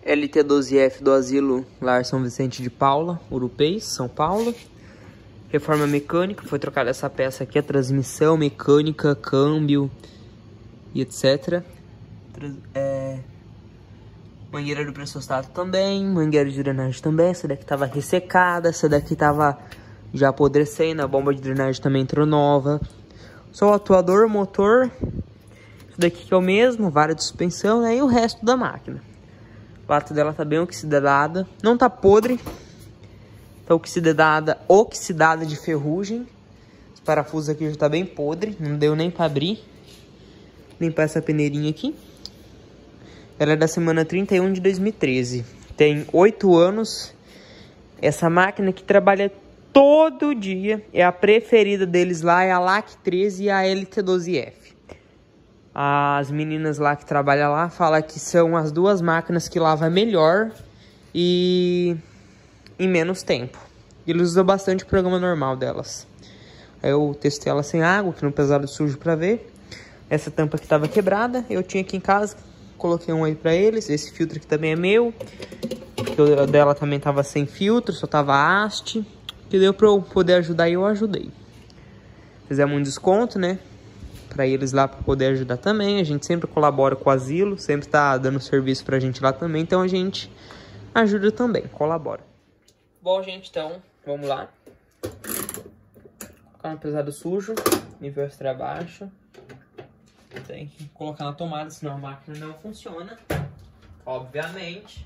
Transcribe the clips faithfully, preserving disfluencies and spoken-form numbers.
L T doze F do Asilo Lar São Vicente de Paula, Urupês, São Paulo. Reforma mecânica, foi trocada essa peça aqui, a transmissão mecânica, câmbio e etcétera. É... Mangueira do pressostato também, mangueira de drenagem também. Essa daqui tava ressecada, essa daqui tava já apodrecendo, a bomba de drenagem também entrou nova. Só o atuador, o motor, isso daqui que é o mesmo, vara de suspensão, né? E o resto da máquina. A lata dela tá bem oxidada, não tá podre. Tá oxidada, oxidada de ferrugem. Os parafusos aqui já tá bem podre, não deu nem pra abrir. Limpar essa peneirinha aqui. Ela é da semana trinta e um de dois mil e treze. Tem oito anos. Essa máquina que trabalha todo dia. É a preferida deles lá, é a L A C treze e a L T doze F. As meninas lá que trabalham lá falam que são as duas máquinas que lavam melhor e em menos tempo. Eles usam bastante o programa normal delas. Aí eu testei ela sem água, que não pesado sujo pra ver. Essa tampa aqui tava quebrada, eu tinha aqui em casa, coloquei um aí pra eles. Esse filtro aqui também é meu. O dela também tava sem filtro, só tava haste. Que deu pra eu poder ajudar e eu ajudei. Fizemos um desconto, né? Pra eles lá, pra poder ajudar também. A gente sempre colabora com o asilo, sempre tá dando serviço pra gente lá também. Então a gente ajuda também, colabora. Bom, gente, então, vamos lá. Colocar um pesado sujo, nível extra baixo. Tem que colocar na tomada, senão a máquina não funciona. Obviamente.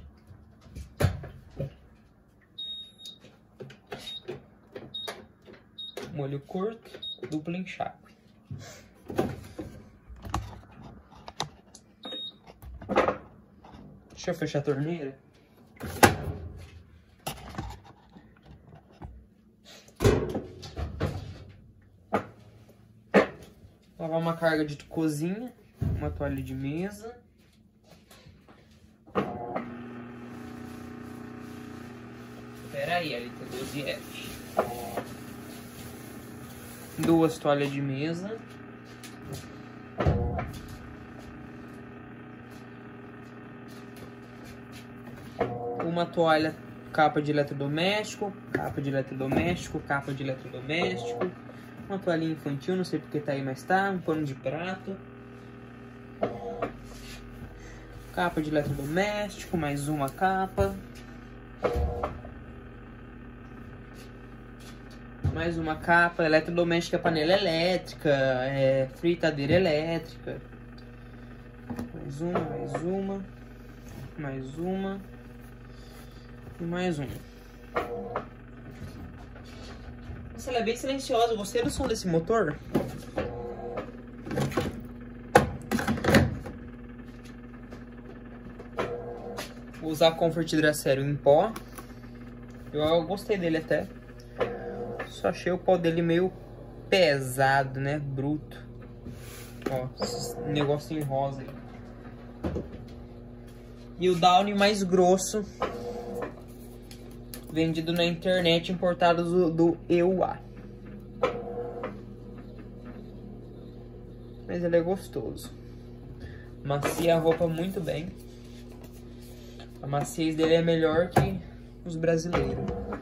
Molho curto, duplo enxágue. Deixa eu fechar a torneira. Lavar uma carga de cozinha, uma toalha de mesa. Espera aí, L T doze F. Duas toalhas de mesa. Uma toalha, capa de eletrodoméstico, capa de eletrodoméstico, capa de eletrodoméstico. Uma toalhinha infantil, não sei porque tá aí, mas tá. Um pano de prato. Capa de eletrodoméstico, mais uma capa. Mais uma capa. Eletrodoméstica, panela elétrica, é, fritadeira elétrica. Mais uma, mais uma. Mais uma. E mais uma. Nossa, ela é bem silenciosa. Eu gostei do som desse motor. Vou usar Comfort Hidracério em pó. Eu, eu gostei dele até. Só achei o pó dele meio pesado, né? Bruto. Ó, esse negocinho rosa aí. E o Downy mais grosso. Vendido na internet, importado do, do E U A. Mas ele é gostoso. Macia a roupa muito bem. A maciez dele é melhor que os brasileiros.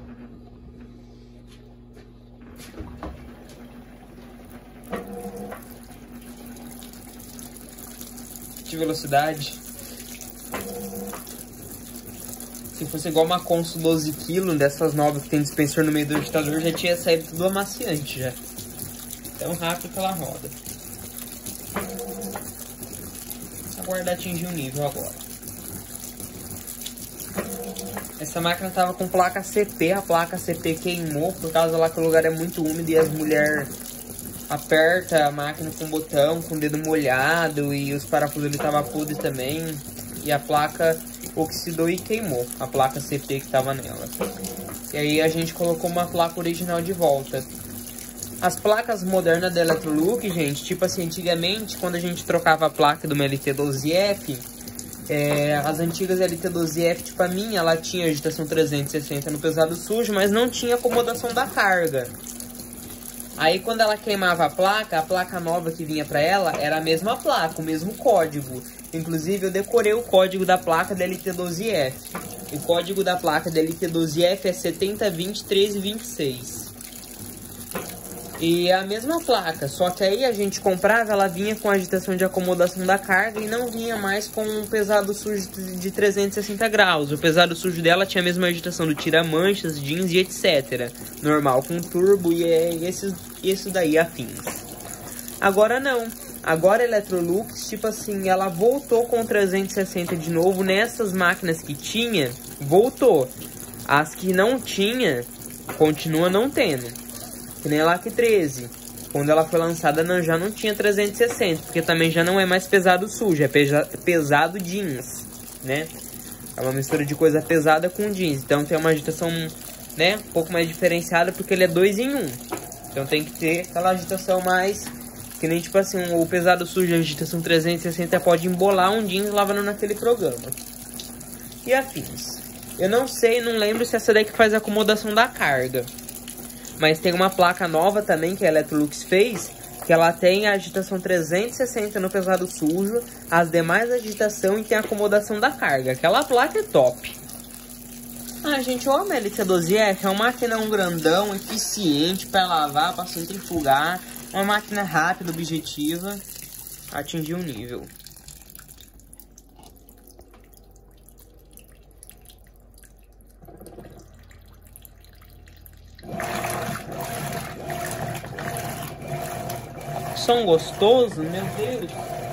De velocidade. Se fosse igual uma Consul doze quilos, dessas novas que tem dispensor no meio do agitador, já tinha saído tudo amaciante já. Tão rápido que ela roda. Aguardar atingir um nível agora. Essa máquina tava com placa C P, a placa C P queimou, por causa lá que o lugar é muito úmido e as mulheres apertam a máquina com o botão, com o dedo molhado, e os parafusos ali estavam podres também, e a placa oxidou e queimou, a placa C P que tava nela. E aí a gente colocou uma placa original de volta. As placas modernas da Electrolux, gente, tipo assim, antigamente, quando a gente trocava a placa de uma L T doze F, é, as antigas L T doze F, tipo a minha, ela tinha agitação trezentos e sessenta no pesado sujo, mas não tinha acomodação da carga. Aí quando ela queimava a placa, a placa nova que vinha pra ela era a mesma placa, o mesmo código. Inclusive eu decorei o código da placa da L T doze F. O código da placa da L T doze F é setenta vinte treze vinte e seis. E é a mesma placa, só que aí a gente comprava, ela vinha com agitação de acomodação da carga e não vinha mais com um pesado sujo de trezentos e sessenta graus. O pesado sujo dela tinha a mesma agitação do tira-manchas, jeans e etcétera. Normal com turbo e é esse, isso daí afins. Agora não. Agora a Electrolux, tipo assim, ela voltou com trezentos e sessenta de novo. Nessas máquinas que tinha, voltou. As que não tinha, continua não tendo. Que nem a L A C treze. Quando ela foi lançada, não, já não tinha trezentos e sessenta. Porque também já não é mais pesado sujo, é pesa, pesado jeans, né? É uma mistura de coisa pesada com jeans. Então tem uma agitação, né, um pouco mais diferenciada, porque ele é dois em um. Então tem que ter aquela agitação mais... Que nem tipo assim, o pesado sujo, a agitação trezentos e sessenta pode embolar um jeans lavando naquele programa. E afins. Eu não sei, não lembro se essa daqui faz a acomodação da carga. Mas tem uma placa nova também que a Electrolux fez, que ela tem a agitação trezentos e sessenta no pesado sujo, as demais agitação e tem a acomodação da carga. Aquela placa é top. Ah, gente, eu amo a L T doze F, é uma máquina um grandão, eficiente para lavar, para centrifugar, uma máquina rápida, objetiva, atingir um nível. Som gostoso, meu Deus.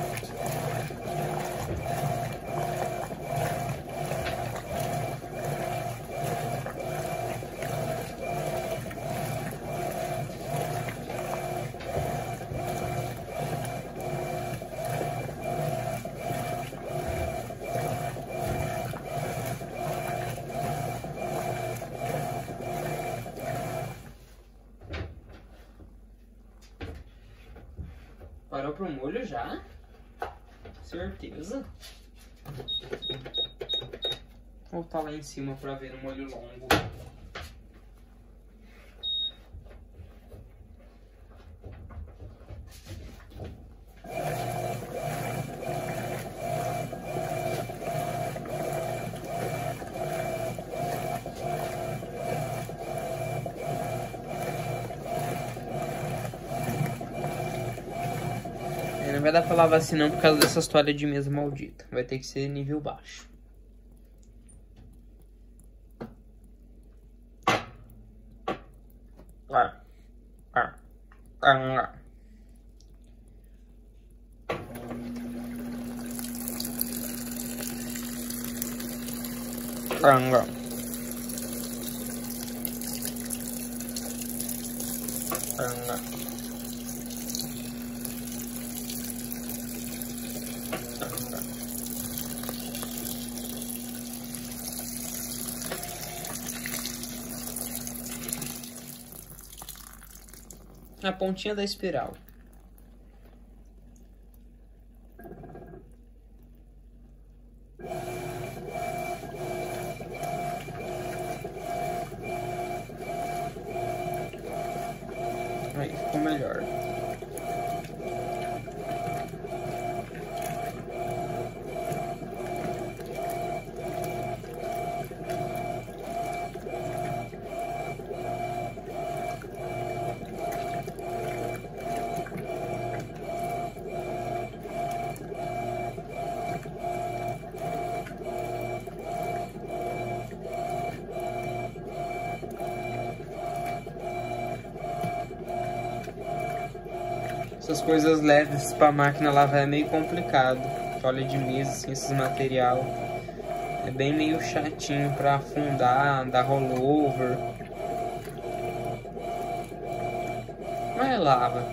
Parou pro molho já? Certeza? Vou voltar lá em cima pra ver o molho longo. Não vai dar pra lavar assim não por causa dessas toalhas de mesa maldita. Vai ter que ser nível baixo. Ah. Ah. Ah. Ah. Ah. A pontinha da espiral. Aí ficou melhor. Essas coisas leves pra máquina lavar é meio complicado. Toalha de mesa, assim, esses material. É bem meio chatinho pra afundar, dar rollover. Mas lava.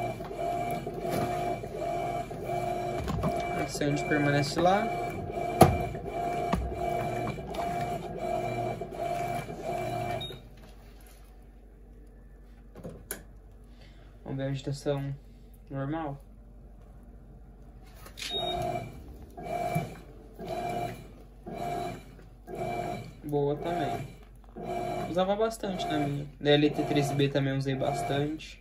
A sandy permanece lá. Vamos ver a agitação normal. Boa também. Usava bastante na minha. Da L T três B também usei bastante.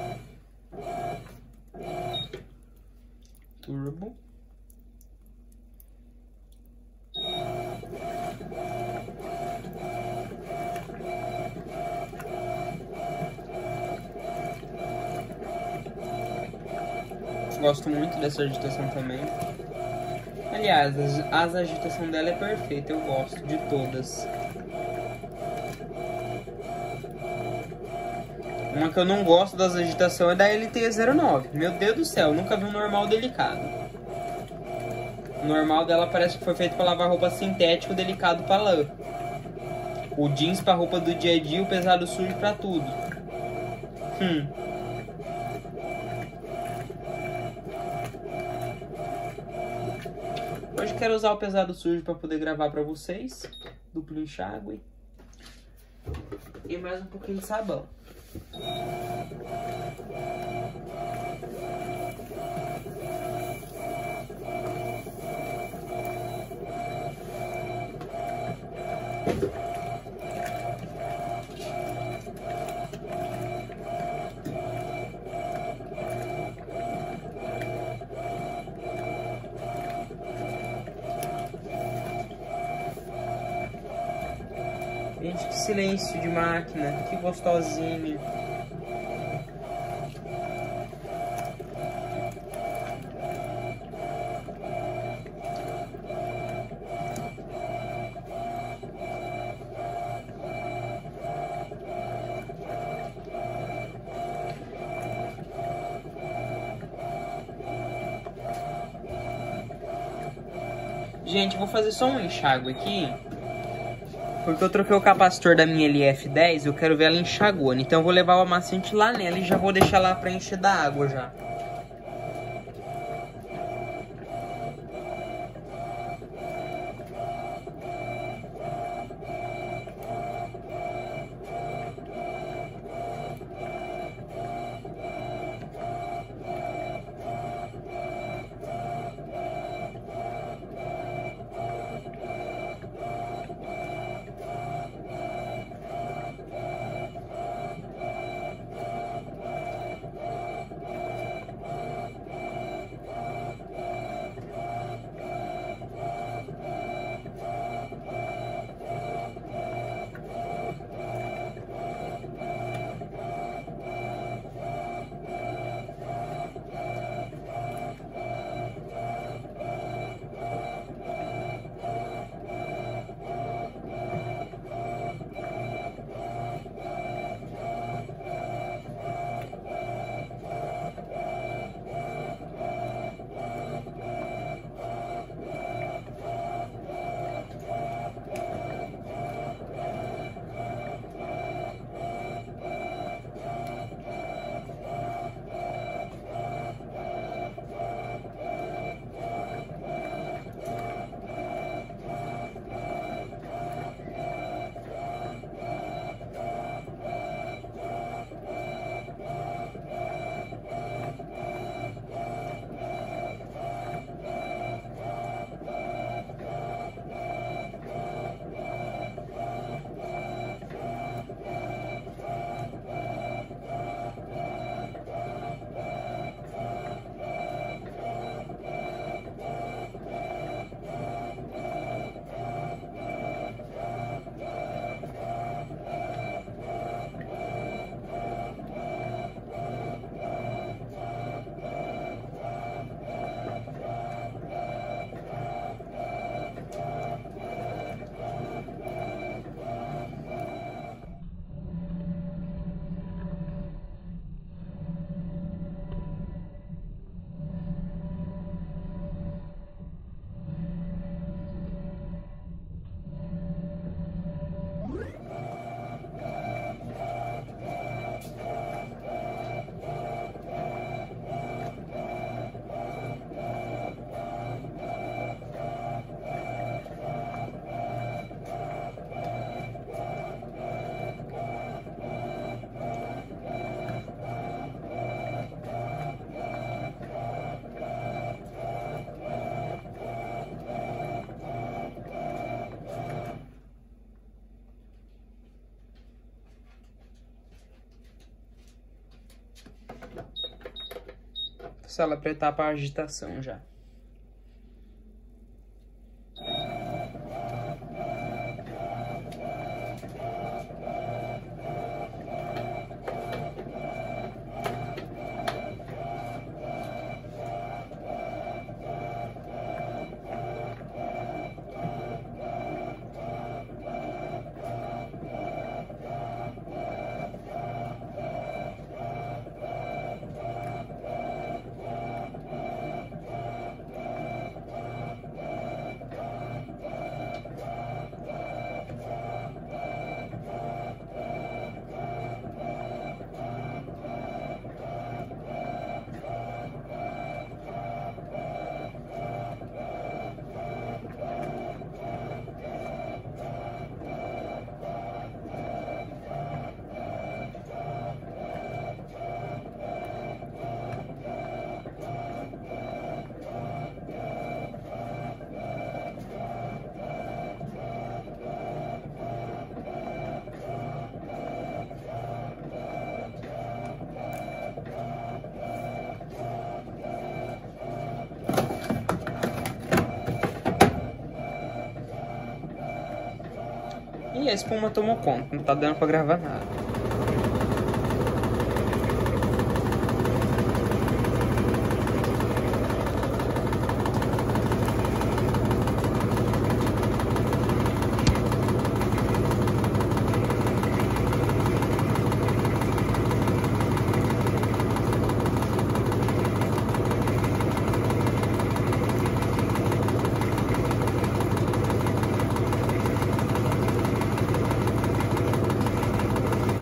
Turbo. Gosto muito dessa agitação também. Aliás, as, a agitação dela é perfeita, eu gosto de todas. Uma que eu não gosto das agitações é da L T zero nove. Meu Deus do céu, nunca vi um normal delicado. O normal dela parece que foi feito para lavar roupa sintético, delicado para lã. O jeans para roupa do dia a dia, o pesado sujo para tudo. Hum. Hoje quero usar o pesado sujo para poder gravar para vocês. Duplo enxágue. E mais um pouquinho de sabão. Gente, que silêncio de máquina, que gostosinho. Gente, vou fazer só um enxágue aqui. Porque eu troquei o capacitor da minha L F dez, eu quero ver ela enxaguando. Então eu vou levar o amaciante lá nela e já vou deixar lá pra encher da água já. Se ela apertar para agitação já. e a espuma tomou conta, não tá dando pra gravar nada.